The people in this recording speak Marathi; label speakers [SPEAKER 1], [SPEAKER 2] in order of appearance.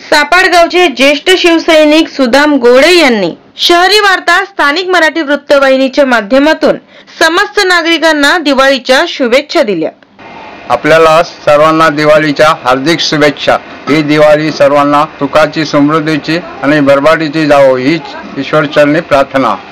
[SPEAKER 1] सापाडगावचे ज्येष्ठ शिवसैनिक सुदाम गोडे यांनी शहरी वार्ता स्थानिक मराठी वृत्तवाहिनीच्या माध्यमातून समस्त नागरिकांना दिवाळीच्या शुभेच्छा दिल्या।
[SPEAKER 2] आपल्याला सर्वांना दिवाळीच्या हार्दिक शुभेच्छा। ही दिवाळी सर्वांना सुखाची, समृद्धीची आणि बरबाडीची जावो हीच ईश्वरचरणी प्रार्थना।